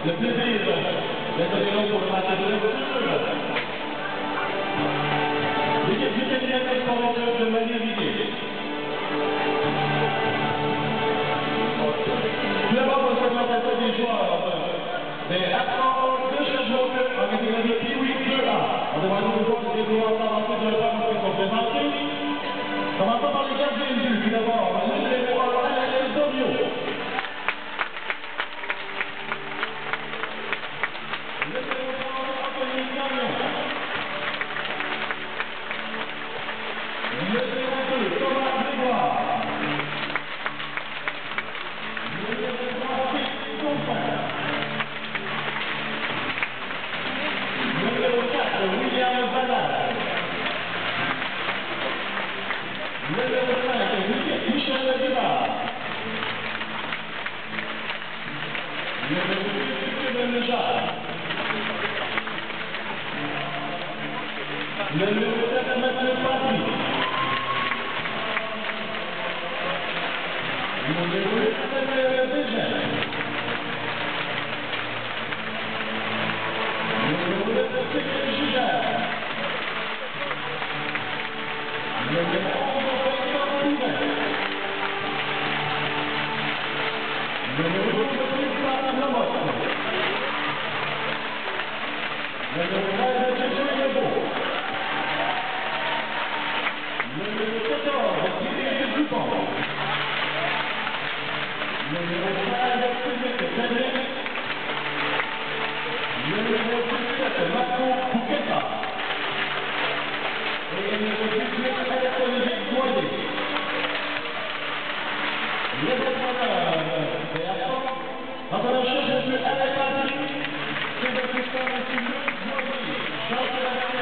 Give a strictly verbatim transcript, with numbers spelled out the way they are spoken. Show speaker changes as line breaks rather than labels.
le plaisir d'être là pour le match de l'ouverture. L'équipe du Canadien sportive de Manier-Viguier. Tout d'abord, pour cette présentation des joueurs des Raptors de Sherbrooke en catégorie Pee-Wee deux A. On devrait nous voir les joueurs avancés de l'Europe qui sont présentés. Commençons par les gardiens de but. Tout d'abord, le numéro un, Alain Domio. Le numéro trois, Anthony Gagnon. Le numéro deux, Thomas Grégoire. Le numéro trois, Philippe Confin. Le numéro quatre, William Valade. Le numéro cinq, Michel Guibard. Le numéro six, Kevin Lejard. Le numéro sept, Mathieu Papi. Le numéro huit, Samuel Desjardins. Le numéro neuf, Cécile Gigard. Le numéro onze, Victor Pouvin. Le numéro douze, Tristan Lamotte. Le numéro treize, Jésus Lebeau. Le numéro quatorze, Philippe Dupont. Le numéro treize, Philippe Daniel. Le numéro dix-sept, Marco Bouqueta. Et le numéro dix-huit, Alexandre Boyer. Les entraîneurs des Raptors, entraîneur-chef, M. Alain Patrick, ses assistants, M. Luc Boyer, Jean-Sébastien